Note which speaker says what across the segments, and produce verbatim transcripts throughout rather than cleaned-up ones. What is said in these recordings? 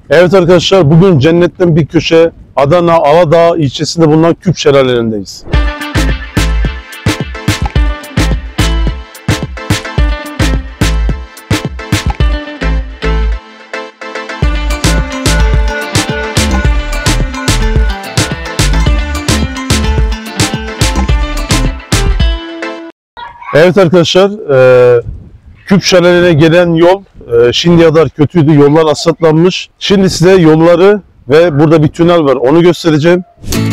Speaker 1: Evet arkadaşlar, bugün cennetten bir köşe Adana Aladağ ilçesinde bulunan Küp şelalelerindeyiz. Evet arkadaşlar, e, Küp şelalelerine gelen yol e, şimdiye kadar kötüydü. Yollar asfaltlanmış. Şimdi size yolları ve burada bir tünel var. Onu göstereceğim.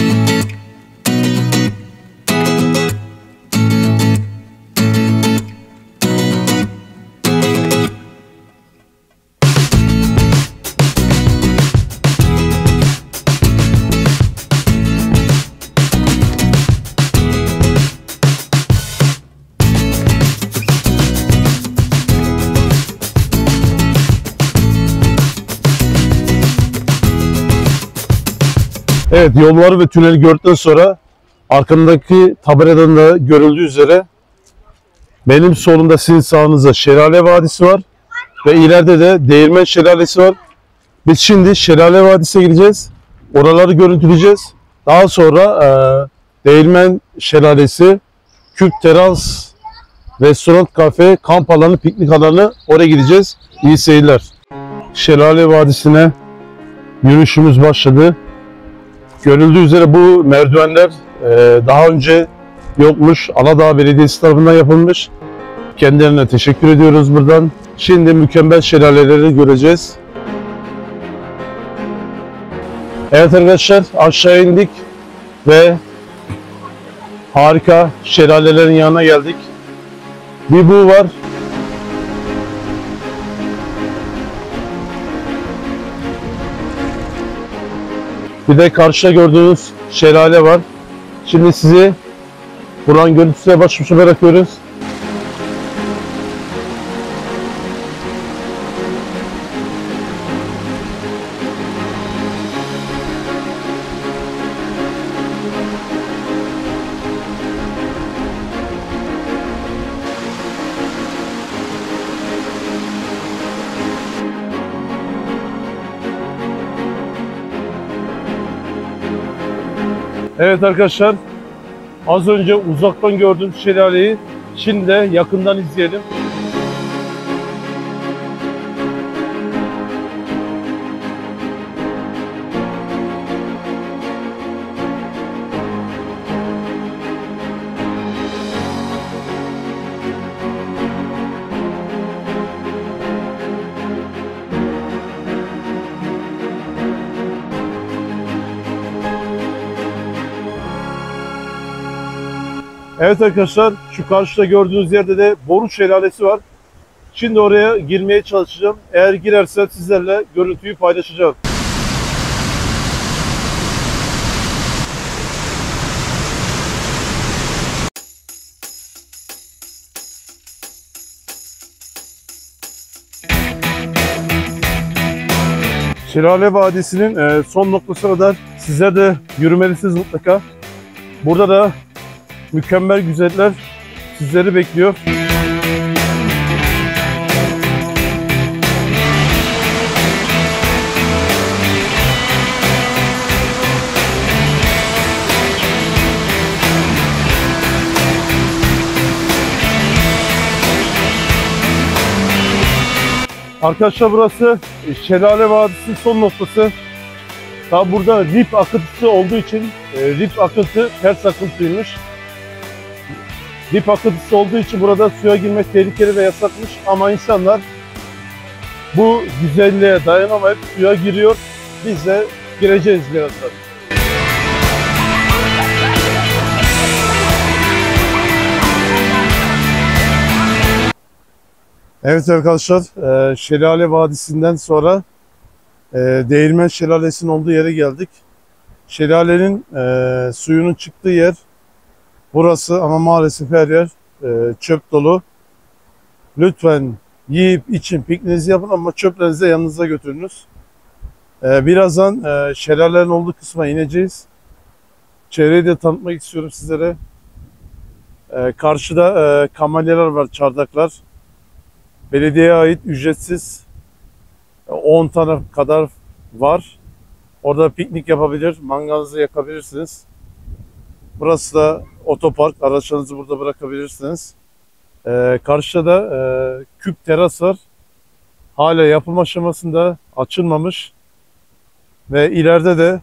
Speaker 1: Evet, yolları ve tüneli gördükten sonra arkamdaki tabeladan da görüldüğü üzere benim solumda, sizin sağınızda Şelale Vadisi var ve ileride de Değirmen Şelalesi var. Biz şimdi Şelale Vadisi'ne gideceğiz. Oraları görüntüleyeceğiz. Daha sonra e, Değirmen Şelalesi, Küp Teras, Restoran, Kafe, kamp alanı, piknik alanı, oraya gideceğiz. İyi seyirler. Şelale Vadisi'ne yürüyüşümüz başladı. Görüldüğü üzere bu merdivenler e, daha önce yokmuş. Aladağ Belediyesi tarafından yapılmış. Kendilerine teşekkür ediyoruz buradan. Şimdi mükemmel şelaleleri göreceğiz. Evet arkadaşlar, aşağı indik ve harika şelalelerin yanına geldik. Bir bu var. Bir de karşıda gördüğünüz şelale var. Şimdi sizi buranın görüntüsüne baş başa bırakıyoruz. Evet arkadaşlar, az önce uzaktan gördüğüm şelaleyi şimdi de yakından izleyelim. Evet arkadaşlar, şu karşıda gördüğünüz yerde de Boru Şelalesi var. Şimdi oraya girmeye çalışacağım. Eğer girersem sizlerle görüntüyü paylaşacağım. Şelale Vadisi'nin son noktasına kadar sizler de yürümelisiniz mutlaka. Burada da mükemmel güzeller sizleri bekliyor. Arkadaşlar, burası Şelale Vadisi'nin son noktası. Tabi burada rip akıntısı olduğu için rip akıntı ters akıntıymış. Dip akıntısı olduğu için burada suya girmek tehlikeli ve yasakmış, ama insanlar bu güzelliğe dayanamayıp suya giriyor. Biz de gireceğiz birazdan. Evet arkadaşlar, Şelale Vadisi'nden sonra Değirmen Şelalesi'nin olduğu yere geldik. Şelalenin suyunun çıktığı yer burası, ama maalesef her yer e, çöp dolu. Lütfen yiyip için pikniğinizi yapın, ama çöplerinizi de yanınıza götürünüz. E, birazdan e, şelalelerin olduğu kısma ineceğiz. Çevreyi de tanıtmak istiyorum sizlere. E, karşıda e, kamelyalar var, çardaklar. Belediyeye ait ücretsiz on tane kadar var. Orada piknik yapabilir, mangalınızı yakabilirsiniz. Burası da otopark, araçlarınızı burada bırakabilirsiniz. Ee, karşıda da e, küp teras var. Hala yapım aşamasında, açılmamış. Ve ileride de,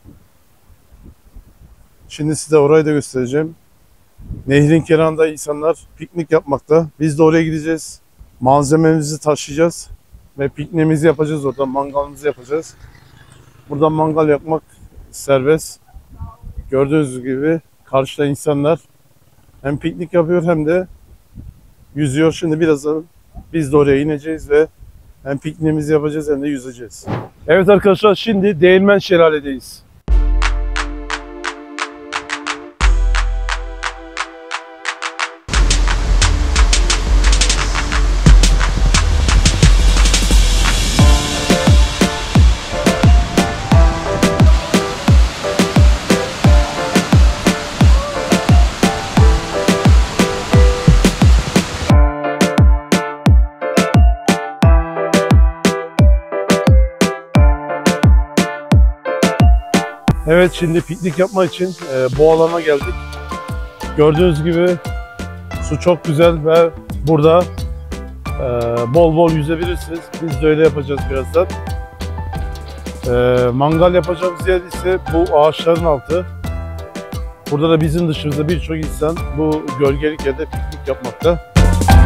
Speaker 1: şimdi size orayı da göstereceğim. Nehrin kenarında insanlar piknik yapmakta. Biz de oraya gideceğiz. Malzememizi taşıyacağız. Ve pikniğimizi yapacağız orada, mangalımızı yapacağız. Burada mangal yakmak serbest. Gördüğünüz gibi karşıda insanlar hem piknik yapıyor hem de yüzüyor. Şimdi birazdan biz de oraya ineceğiz ve hem pikniğimizi yapacağız hem de yüzeceğiz. Evet arkadaşlar, şimdi Değirmen Şelale'deyiz. Evet, şimdi piknik yapmak için e, bu alana geldik. Gördüğünüz gibi su çok güzel ve burada e, bol bol yüzebilirsiniz. Biz de öyle yapacağız birazdan. E, mangal yapacağımız yer ise bu ağaçların altı. Burada da bizim dışımızda birçok insan bu gölgelik yerde piknik yapmakta.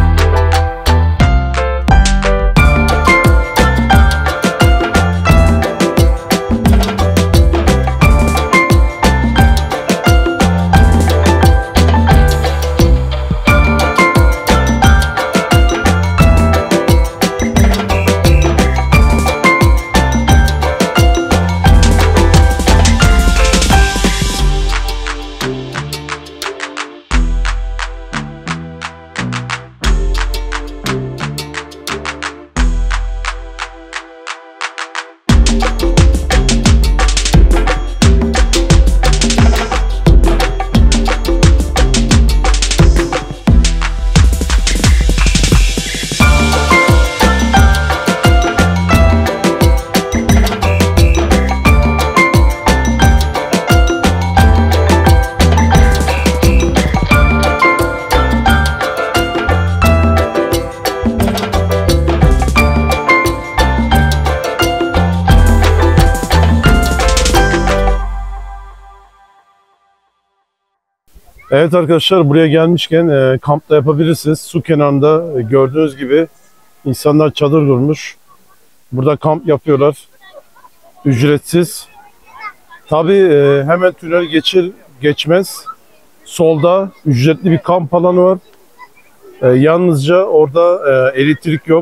Speaker 1: Evet arkadaşlar, buraya gelmişken e, kamp da yapabilirsiniz. Su kenarında e, gördüğünüz gibi insanlar çadır kurmuş. Burada kamp yapıyorlar. Ücretsiz. Tabii e, hemen tünel geçir geçmez. Solda ücretli bir kamp alanı var. E, yalnızca orada e, elektrik yok.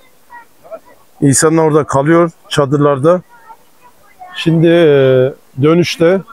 Speaker 1: İnsanlar orada kalıyor çadırlarda. Şimdi e, dönüşte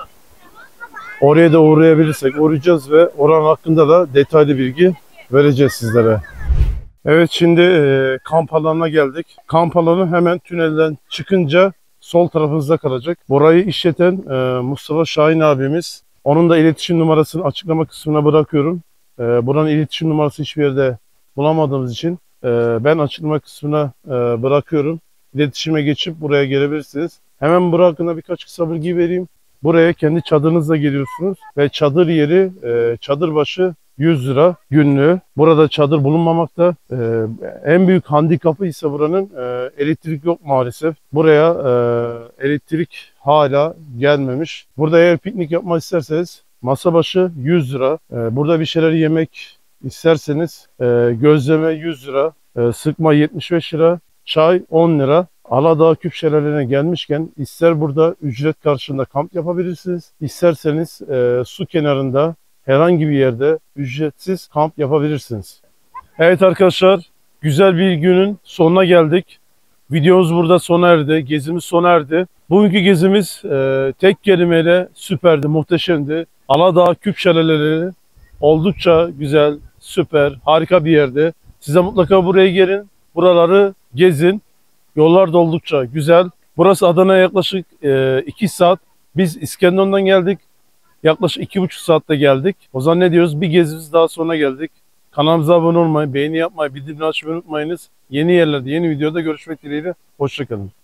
Speaker 1: oraya da uğrayabilirsek uğrayacağız ve oran hakkında da detaylı bilgi vereceğiz sizlere. Evet, şimdi e, kamp alanına geldik. Kamp alanı hemen tünelden çıkınca sol tarafınızda kalacak. Burayı işleten e, Mustafa Şahin abimiz. Onun da iletişim numarasını açıklama kısmına bırakıyorum. E, buranın iletişim numarası hiçbir yerde bulamadığımız için e, ben açıklama kısmına e, bırakıyorum. İletişime geçip buraya gelebilirsiniz. Hemen bu hakkında birkaç kısa bilgi vereyim. Buraya kendi çadırınızla geliyorsunuz ve çadır yeri, e, çadır başı yüz lira günlüğü. Burada çadır bulunmamakta. E, en büyük handikapı ise buranın e, elektrik yok maalesef. Buraya e, elektrik hala gelmemiş. Burada eğer piknik yapmak isterseniz masa başı yüz lira. E, burada bir şeyler yemek isterseniz e, gözleme yüz lira, e, sıkma yetmiş beş lira, çay on lira. Aladağ Küp Şelale'ne gelmişken ister burada ücret karşılığında kamp yapabilirsiniz, isterseniz e, su kenarında herhangi bir yerde ücretsiz kamp yapabilirsiniz. Evet arkadaşlar, güzel bir günün sonuna geldik. Videomuz burada sona erdi, gezimiz sona erdi. Bugünkü gezimiz e, tek kelimeyle süperdi, muhteşemdi. Aladağ Küp Şelaleleri oldukça güzel, süper, harika bir yerde. Size mutlaka buraya gelin, buraları gezin. Yollar da oldukça güzel. Burası Adana'ya yaklaşık e, iki saat. Biz İskenderun'dan geldik. Yaklaşık iki buçuk saatte geldik. O zaman ne diyoruz? Bir gezimiz daha sonra geldik. Kanalımıza abone olmayı, beğeni yapmayı, bildirimleri açmayı unutmayınız. Yeni yerlerde, yeni videoda görüşmek dileğiyle. Hoşçakalın.